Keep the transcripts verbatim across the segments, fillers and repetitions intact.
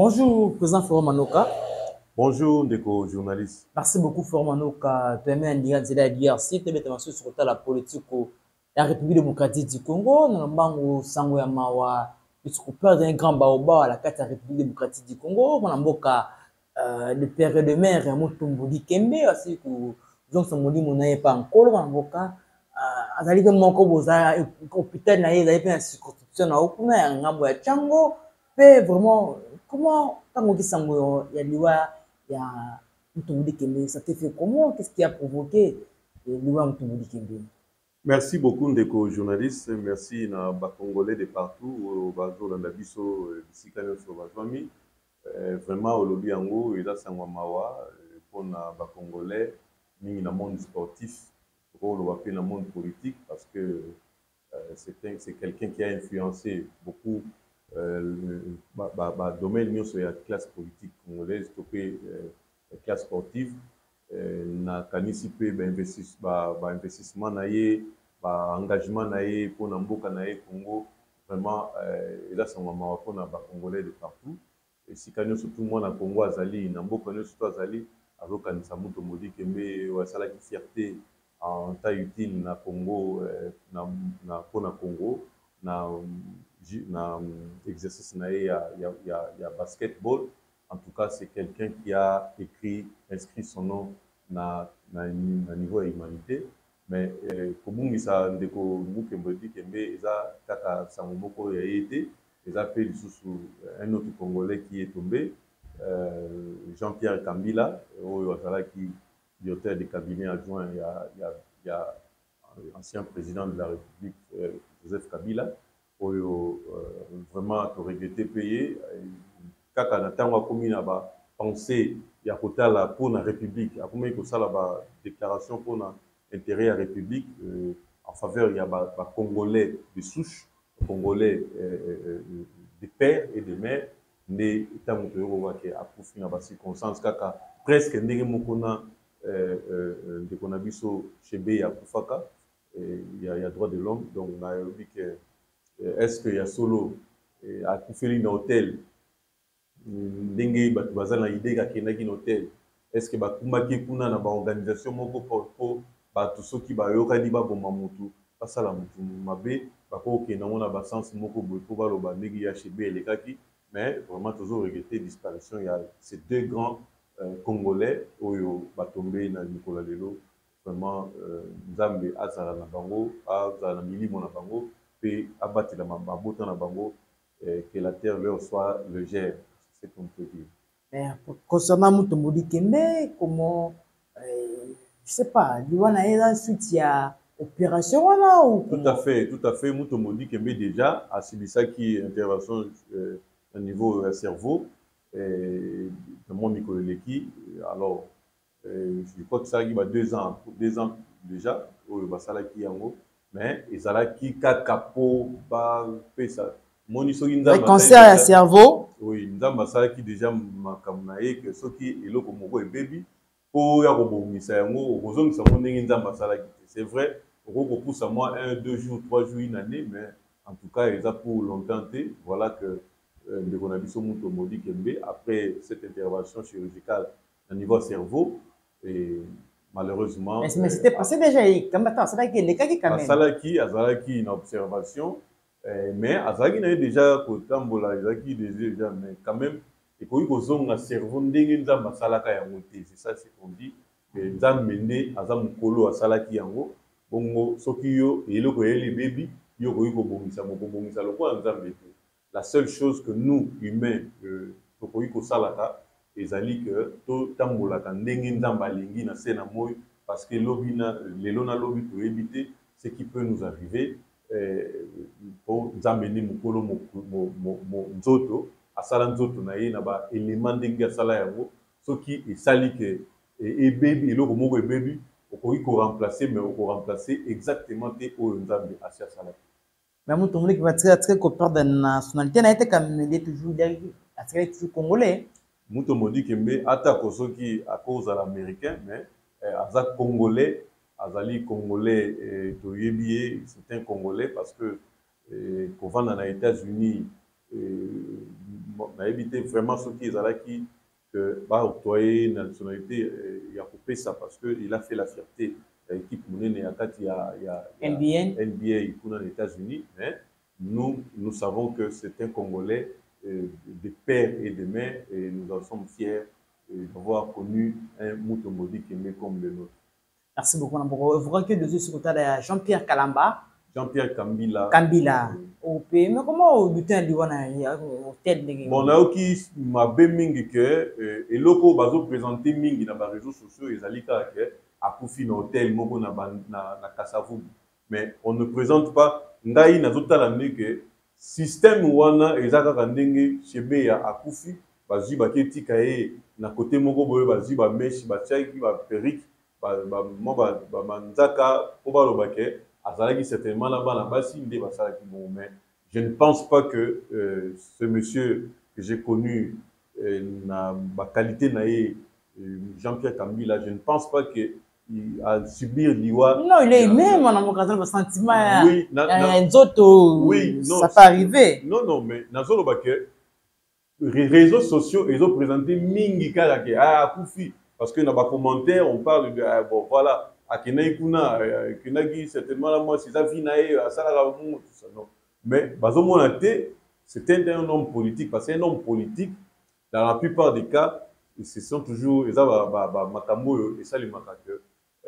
Bonjour, président Florent Manoka. Bonjour, Ndeko, journaliste. Merci beaucoup, Florent Manoka. Tu as mis un lien de la D R C, tu as mis sur la politique de la République démocratique du Congo. Nous avons Sango Yamawa, puisqu'on perd un grand baoba à la carte de la République démocratique du Congo. On a le père de mère, Moutoumboudi Kembe, aussi que Jean Samodi Monaye pas encore. On a avocat. Azali que mon koboza hôpital na yé fait une circonscription na okuna ngambo ya Chango. Mais vraiment, comment quand on dit Sango ya liwa ya Moutoumboudi Kembe, ça te fait comment? Qu'est-ce qui a provoqué liwa Moutoumboudi Kembe? Merci beaucoup, Ndeko, journaliste. Merci na ba Congolais de partout, au bazo dans biso bisika nyonso bazwami. Vraiment au lobby yango eza sangwa mawa pour na ba Congolais mingi na monde sportif, pour le dans le monde politique parce que euh, c'est quelqu'un qui a influencé beaucoup euh, le ba, ba, ba domaine nyonso ya classe politique congolaise topé euh, classe sportive. Na kanisi pe ba investissement ba investissement na ye ba engagement na ye pour na mboka na ye Congo vraiment eza sangwa mawa pour na ba Congolais de partout et si kanyo surtout moi na Congo azali na mboka nyonso to azali azokanisa Moutoumboudi Kembe wasalaki fierté en temps utile na Congo na na pour na Congo na na exercice na ye ya ya ya, ya basketball. En tout cas, c'est quelqu'un qui a écrit, inscrit son nom na na na niveau de l'humanité. Mais comme on dit ça, Ndeko Moutoumboudi Kembe, eza kaka sango moko ya été, eza fait sous un autre Congolais qui est tombé, euh, Jean-Pierre Kambila, qui est auteur du cabinet adjoint, il y a, il y a, il y a ancien président de la République, euh, Joseph Kabila, où euh, vraiment a regretté payé. Kaka na tango komi na ba pensée ya kotala pour la République, a komi ko sala ba déclaration pour na intérêt à la République euh, en faveur ya ba, ba Congolais de souche, Congolais euh, euh, de père et de mère, né tango to yoko ke akufi na ba circonstances kaka presque ndenge mokona euh euh de konabiso chebe ya kufaka il y a, il y a droit de l'homme donc na yobi que est-ce que ya solo akufeli na hôtel ndenge bato baza na idée kakendaki na hôtel est-ce que bakumbaki kuna na baorganisation moko po bato soki bayokani baboma motu basala motu mabe bakokenda ngo na basense moko boye po baloba ndenge ya chebe elekaki mais vraiment toujours regretter disparition il y a ces deux grands euh, Congolais oyo batombe na Nicolas Lelo vraiment nzambe azala na bango azala na milimo na bango pe abatela mabota na bango que la terre leur soit légère. C'est qu'on peut dire. Mais concernant Moutoumboudi Kembe, comment, euh, je sais pas, Liwana est ensuite il y a opération là ou tout à fait, tout à fait. Moutoumboudi Kembe déjà a subi ça qui intervention euh, au niveau du cerveau et de mon Nicoleleki. Alors, euh, je crois que ça il y a deux ans, deux ans déjà au Basalaki Yango, mais ils allaient qui capo ba fait ça. Le cancer à cerveau. Oui, nous avons ça qui déjà makamnaé que ce qui est là comme un bébé pour y avoir c'est vrai, on pousse à moi un, deux jours, trois jours, une année, mais en tout cas, ils ont pour longtemps. Voilà que le Konabiso Moutoumboudi Kembe, après cette intervention chirurgicale au niveau cerveau, et malheureusement. Mais c'était passé déjà, comme attends, c'est là qu'il y a des cas qui quand même. Une observation. Mais azaki na déjà kotambola azaki déjà mais quand même et koyi kozonga cerveau ndenge nzamba salaka yango te c'est ça c'est qu'on dit que nzambe ne azam kolo asalaki yango bongo soki yo eloko yeli baby yo koyi ko bongisa moko bongisa loko nzambe te la seule chose que nous humains to koyi ko salaka ezali que to tambola ka ndenge nzamba lingi na sena moy parce que lobina lelo na lobi to éviter ce qui peut nous arriver pour amener mukolo nzoto asala nzoto na ye na ba élément ndenge asala yango soki esali ke ebebi eloko moko ebebi okoki ko remplacer mais oko remplacer exactement te oyo nzambe asi asala mais Moutoumboudi qui va très très copain de nationalité na été comme il est toujours il toujours congolais. Moutoumboudi Kembe atako soki à cause à l'américain mais aza congolais azali congolais et toyebi c'est un congolais parce que quand on est aux États-Unis bon, on a évité vraiment ce qui est là qui que bah octroyer une nationalité il a coupé ça parce que il a fait la fierté de l'équipe monnaie il y a il y a il y a N B A N B A pour les États-Unis, mais nous nous savons que c'est un Congolais euh, de père et de mère et nous en sommes fiers d'avoir connu un Mutombo Dikembe comme le nôtre. Merci beaucoup Namboko. Vous croyez que dessus sur le Jean-Pierre Kalamba Jean-Pierre Kambila. Kambila. Au pays, mais comment au butin du wana au tête de bon là qui m'a bien mingi que et loko bazo présenter mingi dans les réseaux sociaux et zalika que à Koufi na hôtel moko na na na Kasavubu, mais on ne présente pas ngai na zotala que système wana ezaka kandenge chebe ya Akufi bazui baketi kaye na côté moko boye bazui ba meshi ba tchaki ba perruque ba ba mo ba ba manzaka po ba lobake azalaki certainement là bana basi nde basalaki bon, mais je ne pense pas que euh, ce monsieur que j'ai connu euh, na ba qualité naé euh, Jean-Pierre Kambila, je ne pense pas que il a subir l'iwa. Non, il est même en amour sentiment. Oui, na, na, un autres, oui, non, ça peut arriver. Non, non, mais dans le les réseaux sociaux, ils ont présenté mingi karake ah Koufi parce que dans les commentaires on parle de ah, bon voilà akena ikuna kenagi certainement là moi c'est ça vinae ça la non, mais bazo monaté c'était un homme politique parce qu'un homme politique dans la plupart des cas ils se sont toujours ils ont ba ba makambo et ça les makake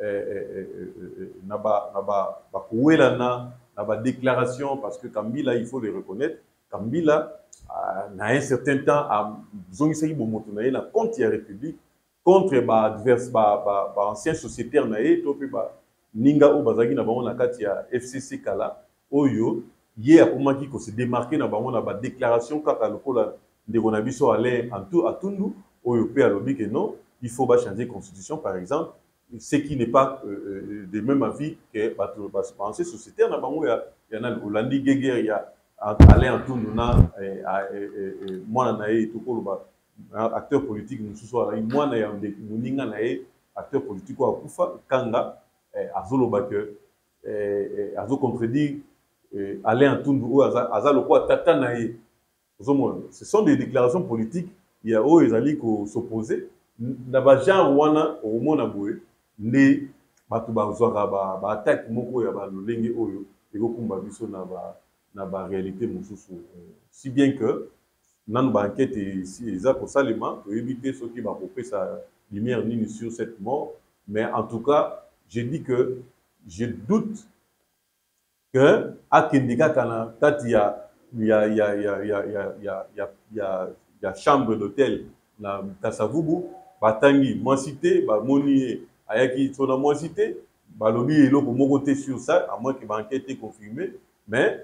na ba na ba ba kuela na na ba déclaration parce que Kambila il faut le reconnaître Kambila na un certain temps à zongisaki bomoto na ye na contre la République contre ba adverse ba ba ba ancien sociétaire na ye to pe ba ninga o bazaki na bango na kati ya F C C kala oyo ye akomaki ko se démarquer na bango na ba déclaration kaka lokola ndeko na biso Alain Atundu oyo pe alobi que non il faut ba changer constitution par exemple ce qui n'est pas euh, de même avis que ba ancien sociétaire na bango ya ya na Olandi Geger ya Alain Atundu na mwana na ye tokoloba acteur politique mosusu azali mwana ya moninga na ye acteur politique oyo akufa kanga azoloba ke azocontredire Alain Atundu oyo aza lokola tata na ye ozomona ce sont des déclarations politiques ya oyo ezali kosopose na bagenre wana okomona boye nde bato bazwaka baattaque moko ya balolenge oyo ekokumba biso na ba na ba réalité mosusu si bien que nan ba enquête ici eza ko salima pour éviter ceux qui va couper sa lumière nini sur cette mort, mais en tout cas je dis que je doute que akendika kana tati ya ya ya ya ya ya ya ya ya chambre d'hôtel na Kasavubu batangi moi cité ba moni ayaki sona moi cité balobi eloko moko te sur ça à moins que ba enquête est confirmée, mais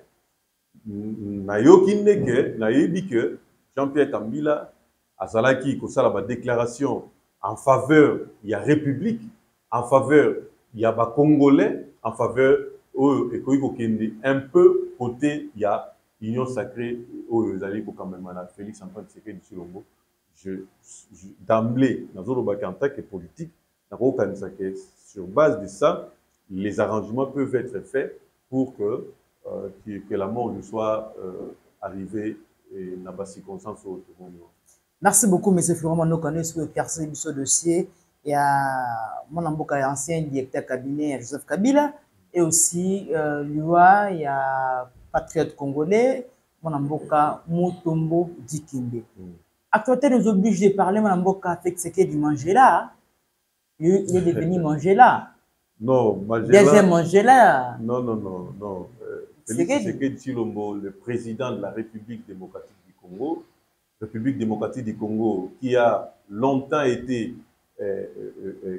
nayoki ndeke nayebi que Jean-Pierre Kambila azalaki kosala ba déclaration en faveur il y a république en faveur il y a ba congolais en faveur oyo ekoki kokende un peu côté il y a union sacrée oyo ezali ko quand même na Félix Antoine Tshisekedi Tshilombo je, je d'emblée nazoloba en tant que politique nakokanisa que sur base de ça les arrangements peuvent être faits pour que Euh, que, que la mort lui soit euh, arrivée et n'a pas circonstance au monde. Merci beaucoup, M. Florent Manokane, sur le quartier du dossier. Il y a mon ancien directeur cabinet, Joseph Kabila, et aussi euh, l'U A, il y a Patriote Congolais, mon amboka Mutombo Dikembe. Mm. Actualité nous oblige de parler, mon amboka avec ce qui est du Mangela. Il est devenu Mangela. Non, Mangela. Deuxième Mangela. Non, non, non, non. Félix Tshisekedi Tshilombo, le président de la République démocratique du Congo, République démocratique du Congo, qui a longtemps été euh, euh,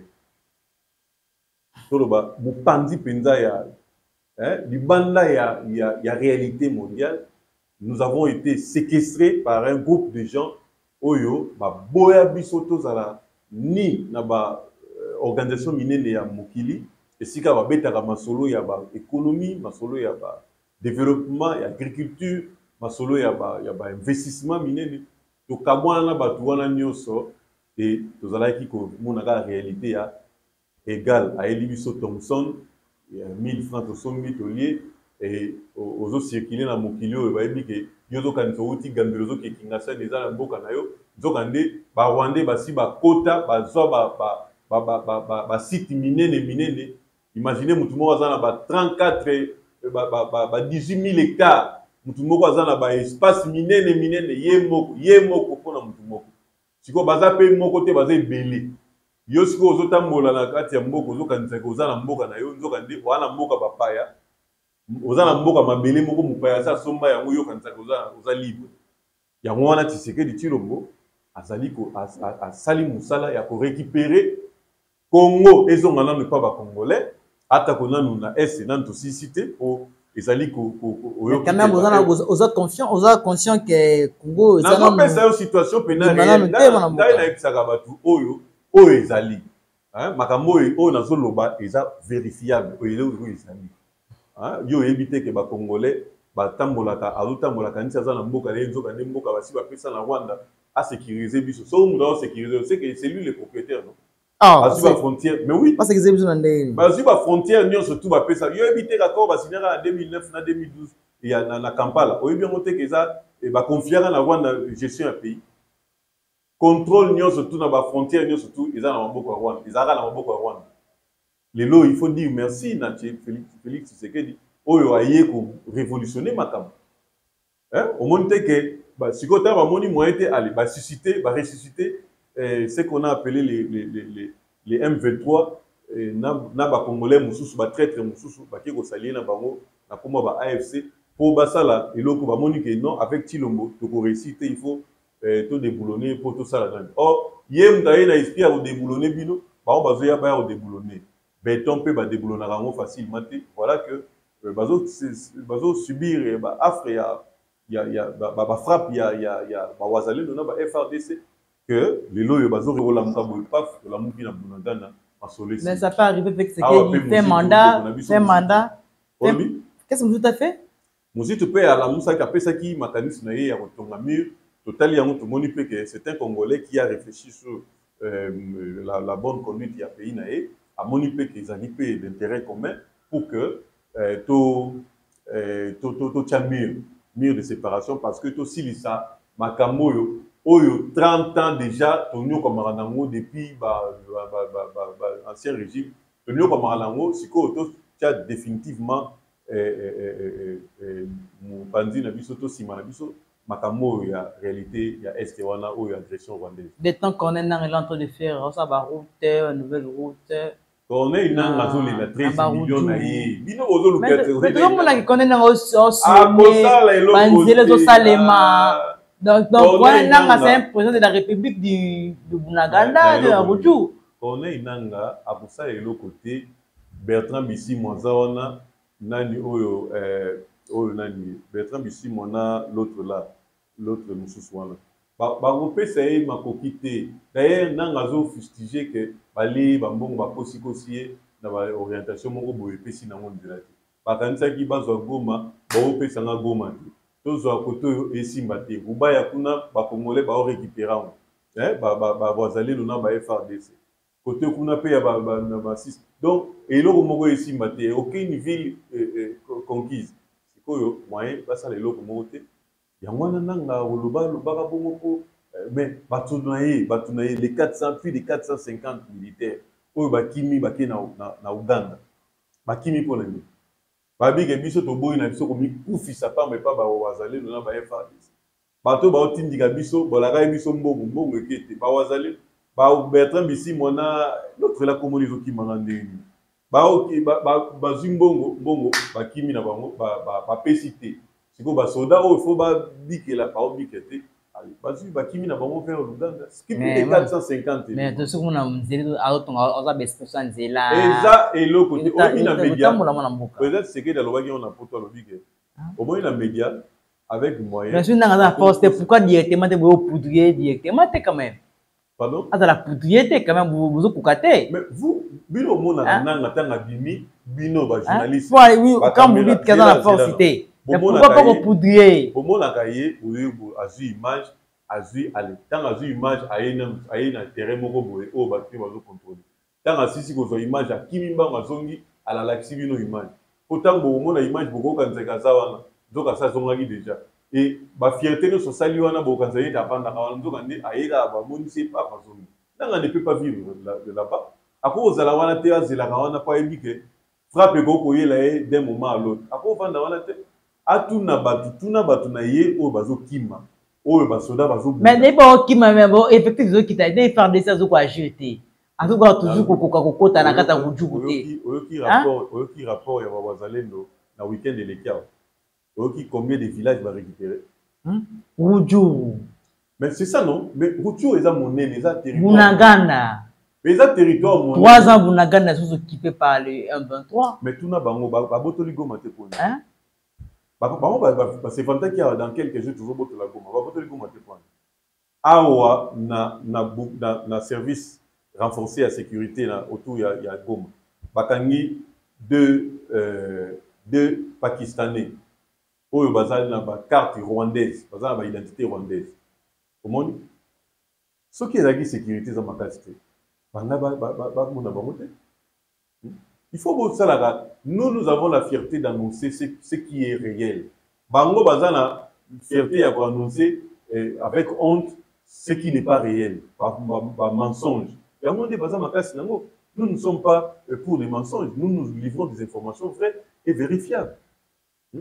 euh, Mupandi Penza ya Libanda ya ya réalité mondiale, nous avons été séquestrés par un groupe de gens oyo ba boya bisoto zala ni na ba organisation minene ya mokili esika ba betaka masolo ya ba économie, masolo ya ba développement et agriculture masolo ya ba ya ba investissement minene to kamwana na batu wana nyoso et tozalaki ko mona ka réalité ya égal à Elibiso Thompson mille francs to sommi to lié et aux autres circuler na mokili oyo ba yebi ke yo zokanisa outi gambelo zokekinga sa eza na mboka na yo nzokande barwandais basi bakota bazwa basite minene minene. Imaginez mutu moko aza na ba trente-quatre ba dix-huit mille hectares, mutu moko aza na ba espace minene minene ye moko ye moko mpona mutu moko. Siko baza pe moko te baza ebele. Yo siko ozotambola na kati ya mboka ozokanisa ke oza na mboka na yo nzokande wana mboka bapaya oza na mboka mabele moko mopaya sa somba yango yo kanisa ke oza libre. Yango wana Tshisekedi Tshilombo azali ko asali musala ya ko récupérer Congo ezonga nanu pa ba congolais ata konanu na est nan to cité o ezali ko oyo quand même oza confiant oza conscient que Congo ezali na pesa yo situation pénale na exaka batu oyo oyo ezali hein makambo oyo nazo loba eza vérifiable oyo ezali hein yo éviter que ba congolais batambolaka azotambolaka nti aza na mboka na nzoka ne mboka basi bapesa na Rwanda à sécuriser biso so mu doit sécuriser c'est que c'est lui le propriétaire non ah c'est la frontière mais oui parce que c'est besoin ndé ba si ba frontière nyo surtout bapesa yo éviter d'accord ba signer en deux mille neuf na deux mille douze et na na Kampala o bien monter que ça et ba confier na Rwanda gestion un pays contrôle nyo surtout na ba frontière nyo surtout ils en mboka Rwanda ils ara na mboka Rwanda lelo il faut dire merci na Félix Félix Tshisekedi oyo aye ko révolutionner makambo hein au monde que bah si côté va moni moyen été aller bah susciter bah ressusciter euh, ce qu'on a appelé les les les les M vingt-trois euh, na na ba congolais mususu ba traître mususu ba ki ko salier na bango na koma ba A F C pour basala et loko ba moni que non avec Tshilombo to ko réussiter il faut euh, to déboulonner pour tout ça là. Or yem taye na esprit à déboulonner bino ba on bazoya ba déboulonner béton peut ba déboulonner rango facilement. Voilà que bazo bazo subir ba afre ya ya ya ba ba frappe ya ya ya ba wazali dona ba F R D C que les loyaux bazo rerola mkabo paf la muki na bunagana masolé. Mais ça peut arriver avec ce qu'il fait mandat fait mandat qu'est-ce que vous avez fait Musi tu peux à la musa ka pesa ki mécanisme na ye ya kotonga mur total ya mutu moni pe que c'est un Congolais qui a réfléchi sur euh, la la bonne conduite ya pays na ye a moni pe que ils ont peu d'intérêt commun pour que Euh, to, euh, to, to, to, to mur, mur de séparation parce que to silisa makambo yo oyo trente ans déjà to nyo comme ranango depuis ba ba ba ba, ba, ba ancien régime to nyo comme ranango siko to tia définitivement euh euh euh mon bandi na biso to sima na biso makambo ya réalité ya est wana oyo agression rwandaise des temps qu'on est en train de faire ça ba route une nouvelle route. On est une angazole la treize millions na ye. Bino ozo lukete. Mais tout le monde qui connaît na aussi. Ah, Banzele zo salema. Donc donc on nanga c'est un président de la République du de Bunaganda de Abuju. On est une anga abusa et l'autre côté Bertrand Bisi Mwanzaona nani oyo euh oyo nani Bertrand Bisi Mwana l'autre là l'autre mususwana. Ba ba repesa e makokite. D'ailleurs nanga zo fustiger que bali bambongo bakosi kosie na ba orientation moko boye pesi na ngo nzela te bakanisa ki bazwa goma ba opesa nga goma te tozwa koto esimba te ubaya kuna ba congolais ba récupérer hein ba ba ba bazali lona ba F R D C koto kuna pe ya ba na ba six donc eloko moko esimba te aucune ville conquise sikoyo moyen basa eloko moko te yango na nanga oloba lobaka bongo ko mais batunaye batunaye les quatre cents plus de quatre cent cinquante militaires oyo bakimi bake na na Uganda bakimi pona ni babike biso to boyi na biso komi kufisa pa mais pas ba wazali na ba F R D C bato ba otindika biso bolaka biso mbongo mbongo ekete ba wazali ba Bertrand Bisi Mwana l'autre la communizo ki mangandeni ba oki ba ba zimbongo mbongo bakimi na bango ba ba pesité siko ba soda o faut ba bikela pa obikete parce que bakimi na bango faire Uganda ce qui peut quatre cent cinquante mais de ce qu'on a nzela autonga oza bespeso nzela eza eloko te omi na média peut-être c'est que dans le bagage on a poto lobike au moins la média avec moyen bien sûr dans la force pourquoi directement te vous poudrier directement te quand même pardon à la poudrier te quand même vous vous okukate mais vous bino mona nanga tanga bimi bino ba journaliste oui quand vous dites que dans la force cité mais pourquoi pas vous poudrier pour mon akaye ou azu image azu ale tant azu image ayena ayena terrain moko boye o ba ki bazo contrôler tant asisi ko zo image akimimba mazongi ala laxi bino image autant bo mona image boko kanzeka za wana zoka sa zonga ki déjà et ba fierté no sociali wana bo kanzali ta banda ka ndo kande ayega ba monisi pas façon nanga ne peut pas vivre là-bas ako zala wana te azela ka wana pa ebike frappe ko ko yela e d'un moment à l'autre ako vanda wana te atuna batu tuna batu na ye o bazo kima o ba soda bazo mais ne pas kima mais bon effectivement qui t'a dit faire des ça zo ko ajouter en tout cas toujours ko ko ko kota na kata ko juku te oyo ki rapport oyo ki rapport ya ba wazalendo na week-end de l'équipe oyo combien de villages va récupérer Rujuru. Mais c'est ça, non? Mais Rujuru, ils ont monnaie, ils ont territoire. Bunagana. Mais ils ont territoire. Trois ans, Bunagana sont occupés par les un vingt-trois. Mais tout n'a pas de botoli goma te pone. Hein? C'est fantastique qu'il y a dans quelques jours toujours botoli goma. Botoli goma te pone. Awa na na na service renforcé à sécurité autour il y a goma. Bakangi deux deux Pakistanais. Oyo bazali na ba carte rwandaise, bazali na ba identité rwandaise. Comment ce qui est la sécurité za makasite. Banda ba ba ba mona ba moté. Il faut que ça nous nous avons la fierté d'annoncer ce, ce qui est réel. Bango bazana fierté à annoncer eh, avec honte ce qui n'est pas réel, par, par, par mensonge. Et nous ne sommes pas pour les mensonges, nous nous livrons des informations vraies et vérifiables. Hmm?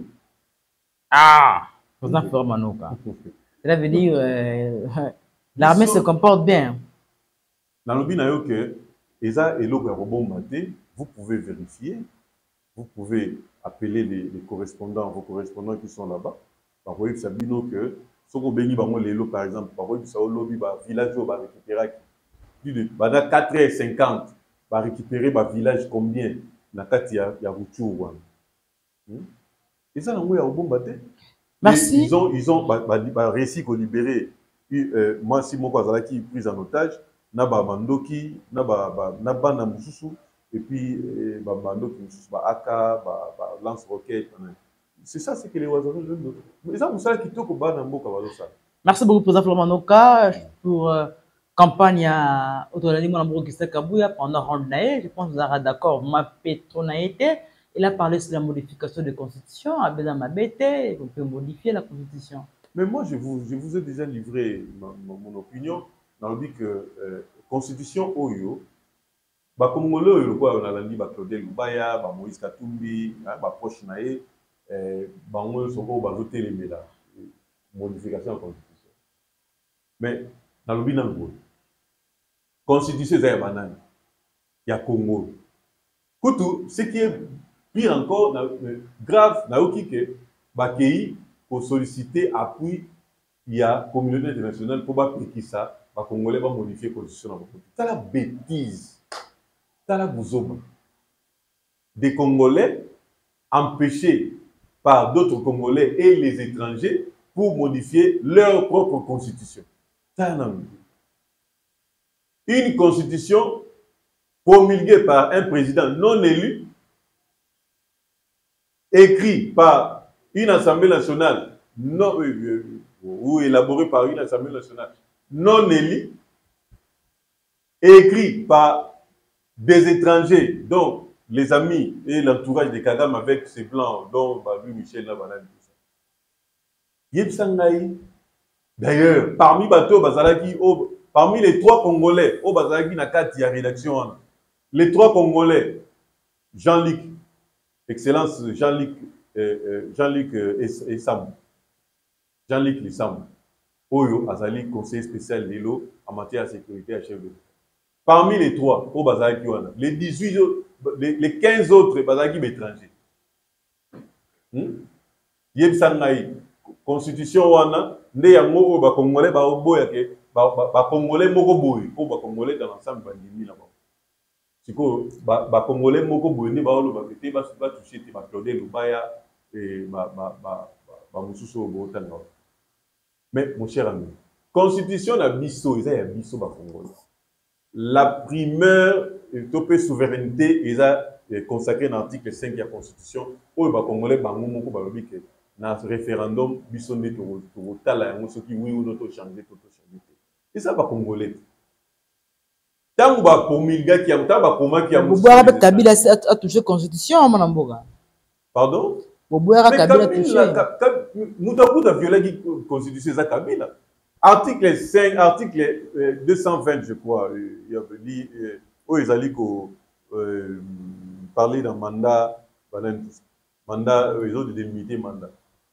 Ah, Président Florent Manoka. Cela veut dire euh, l'armée se comporte bien. Dans le binayo que Eza et l'eau vous pouvez vérifier, vous pouvez appeler les, les correspondants, vos correspondants qui sont là-bas. Par exemple, Sabino que Soko Beni Bango Lelo par exemple, par exemple, ça au lobby ba village va récupérer plus de quatre heures cinquante va récupérer ba village combien na kati ya ya Rutshuru. Et ça n'envoie au bon bâté. Merci. Ils ont ils ont ba, ba, ba réussi à libérer euh, moi si mon quoi qui pris en otage na ba mandoki na ba ba na ba na mususu et puis ba mandoki mususu ba aka ba ba lance roquette. C'est ça c'est que les oiseaux jeunes. Mais ça vous savez qui toko ba na mboka ba ça. Merci beaucoup président Florent Manoka pour euh, campagne à autonomie mon amour qui s'est Kabouya pendant Rondae. Je pense que vous êtes d'accord. Ma pétronaïté. Il a parlé sur la modification de la Constitution. À Bédam Abété, on peut modifier la Constitution. Mais moi, je vous, je vous ai déjà livré ma, ma, mon opinion dans le but que euh, Constitution Oyo, bah, comme on l'a dit, bah, Claudel Loubaya, bah, Moïse Katumbi, bah, proche naé, bah, on va voter les médailles. Modification de la Constitution. Mais dans le but de la Constitution, il y a banane. Il y a Congo. Koutou, ce qui est pire encore, grave, pour solliciter appui, il y a la communauté internationale pour que ça, les Congolais vont modifier la constitution. C'est la bêtise. C'est la bouzoma. Des Congolais empêchés par d'autres Congolais et les étrangers pour modifier leur propre constitution. Une constitution promulguée par un président non élu, écrit par une assemblée nationale non, euh, ou élaboré par une assemblée nationale non élue, écrit par des étrangers, dont les amis et l'entourage de Kagame avec ses blancs, dont Babu Michel Nabanan. D'ailleurs, parmi Bato Bazalaki, parmi les trois Congolais, au Bazalaki Nakati à rédaction, les trois Congolais, Jean-Luc, Excellence Jean-Luc euh, Jean-Luc euh, Essam, Jean-Luc Lissam, Oyo Azali, conseiller spécial de l'eau en matière de sécurité à chef de l'État. Parmi les trois, au Bazalaki, les dix-huit autres, les, les quinze autres Bazalaki étrangers. Yeb Sangaï, constitution wana, ne yango ba Congolais ba oboya ke ba Congolais moko boy, ko ba Congolais dans l'ensemble bandimi là-bas. Siko ba Congolais moko boyné ba olo ba pété ba ba toucher te ba Claudel Loubaya et ba ba ba ba mususu bo tanga. Mais mon cher ami, constitution na biso, isa ya biso ba Congolais. La primeur topé souveraineté isa consacrée dans l'article cinq de la constitution o ba Congolais bango moko ba lobi ke na référendum biso nde to to tala yango soki oui ou non to changer to to changer. Et ça ba Congolais. Tant ba promulga qui a tant ba koma qui a Kabila a touché la constitution à Manamboga. Pardon? Boboya Mais Kabila Kabila, Moutakou a violé la constitution de Kabila. Article cinq, article deux cent vingt, je crois, il y a dit, où ils allaient parler d'un mandat, mandat, ils ont délimité mandat.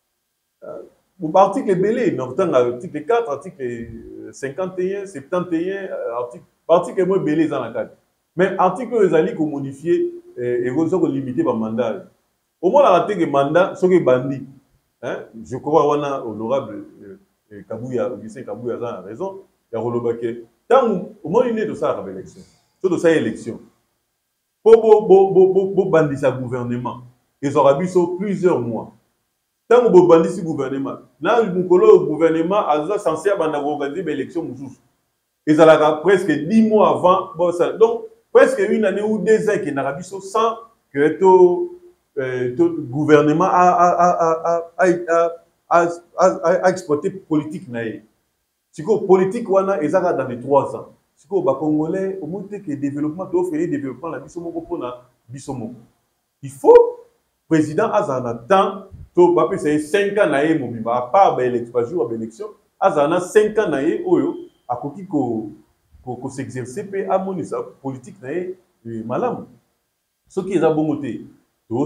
Article belé, article quatre, article cinquante et un, soixante et un, article, article moins belé dans la carte. Mais article ils allaient modifier et ils ont limité par mandat. Au moins, la raté que mandat, ce qui est bandit. Je crois qu'on a honorable Kabouya, Augustin Kabouya a raison. Il y a Rolobake. Tant au moins, il est de ça à l'élection. C'est de ça élection. Pour pour bandit sa gouvernement, ils auront vu sur plusieurs mois. Tant que bandit ce gouvernement, là, le gouvernement a censé organiser l'élection. Ils ont presque dix mois avant. Donc, presque une année ou deux ans qu'ils n'ont vu sans que tout. Euh, le gouvernement a, a, a, a, a, a, a, a exploité politique. Si la politique est dans les trois ans, si les Congolais au moins que le développement doit faire le développement la bisomo. Il faut le président a temps to ba pesa cinq ans na ye mobimba pas ba élection azana cinq ans na ye oyo akoki ko ko s'exercer pe amoni sa politique na ye malamu. Ce qui est à bon côté. Donc,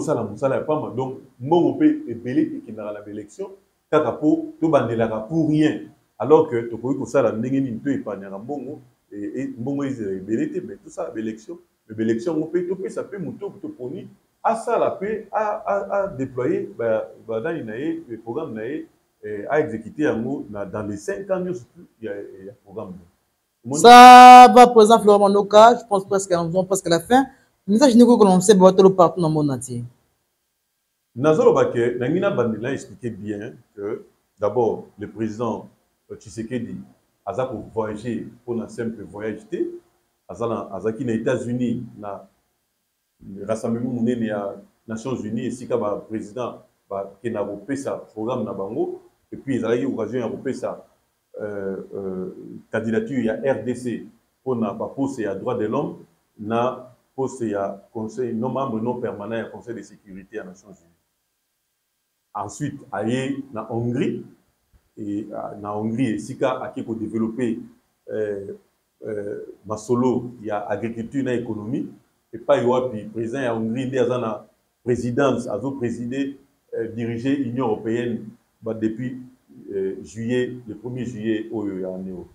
mon pays est belé qui n'a pas l'élection, pour rien. Alors que tu peux ça la négative et pas bongo et bongo est belé, mais tout ça, l'élection, l'élection, on peut, ça peut monter pour te poni. À ça, la paix à déployer, dans le programme, à exécuter dans les cinq ans, il y a un programme. Ça va, président Florent Manoka, je pense presque à la fin. Mais ça, je ne sais pas comment on sait partout dans le monde entier. Nazolo Baké, Nangina Bandela expliquait bien que d'abord, le président Tshisekedi a pour voyager pour un simple voyage. Azaki aux États-Unis, le rassemblement des Nations Unies, et si le président qui a repris sa programme Nabango, et puis il a eu l'occasion de repris sa candidature à R D C pour la poste à droit de l'homme, na poste à conseil non membre non permanent au Conseil de sécurité des Nations Unies. Ensuite, aller en Hongrie, et en Hongrie, Sika a développé euh, euh, Masolo, il y a agriculture et économie, et pas le président de Hongrie, il y a la présidence, a présidé, euh, dirigé l'Union européenne bah, depuis euh, juillet, le premier juillet au Néo.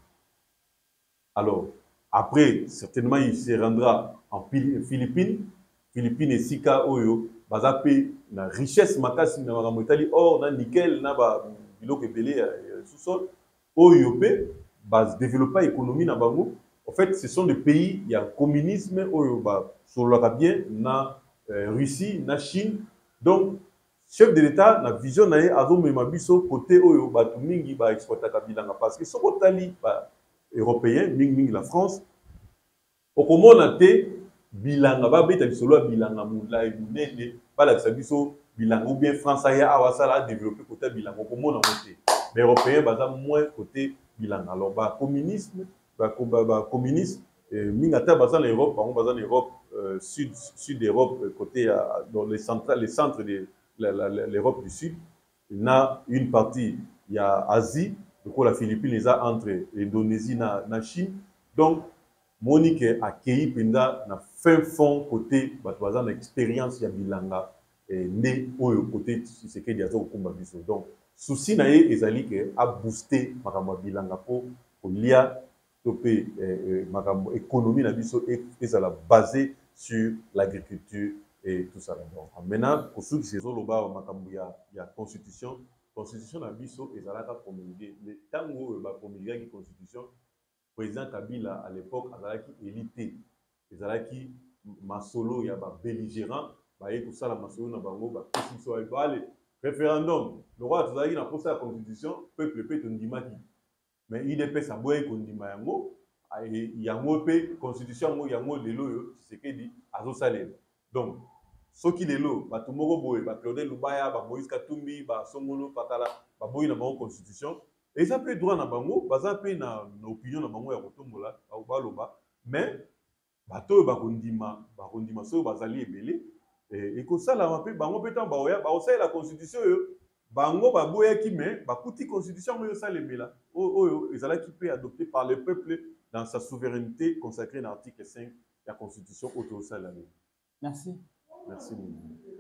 Alors, après, certainement, il se rendra en Philippines, Philippines et Sika Oyo. Bazapé na richesse makasi na makamotali or na nickel na ba biloko belé sous-sol oyopé base développer économie na bango. En fait, ce sont des pays il y a communisme oyo ba sur la bien na Russie na Chine. Donc chef de l'État na vision na ye azo mema biso côté oyo ba mingi ba exploiter kabilanga parce que soko tali ba européen mingi mingi la France au komona te bilanga ba beta bisolo bilanga mulai munene bala biso bilanga ou bien France aya awasala développer côté bilanga ko mona côté mais européen baza moins côté bilanga alors ba communisme ba ba communiste minga ta baza en Europe par baza en Europe sud sud d'Europe côté dans les centrales les centres de l'Europe du Sud il y a une partie il y a Asie donc la Philippines les a entre l'Indonésie na na Chine donc Monique a accueilli pendant na fin fond côté batouazan expérience ya bilanga et né au côté ce que dia zo kumba biso donc souci na ye ezali que a booster makambo bilanga pour lia topé makambo économie na biso et ezala basé sur l'agriculture et tout ça donc maintenant pour ceux qui se zo loba makambo ya ya constitution constitution na biso ezala ka promulguer le tango ba promulguer qui constitution président Kabila à l'époque azalaki élité ezalaki masolo ya ba belligérant ba ye tout ça la masolo na bango ba constitution ay balé référendum le roi azalaki na posa la constitution peuple peut ndimaki mais il est sa boye ko ndima yango ay yango pe constitution yango yango lelo yo c'est que dit azo salé donc soki lelo ba tumoko boye ba Claudel Lubaya ba Moïse Katumbi ba Songolo Patala ba boye na bango constitution. Et ça peut être droit na bango, ça peut na opinion na bango ya kotombola, ba baloba, mais bato ba kondima, ba kondima so bazali ebele, et que ça là mpe bango mpe tant baoya baosala la constitution oyo bango baboyaki me bakuti constitution oyo osalemela oyo ezalaki mpe adopté par le peuple dans sa souveraineté consacrée dans l'article cinq de la constitution oyo tozosalela. Merci. Merci.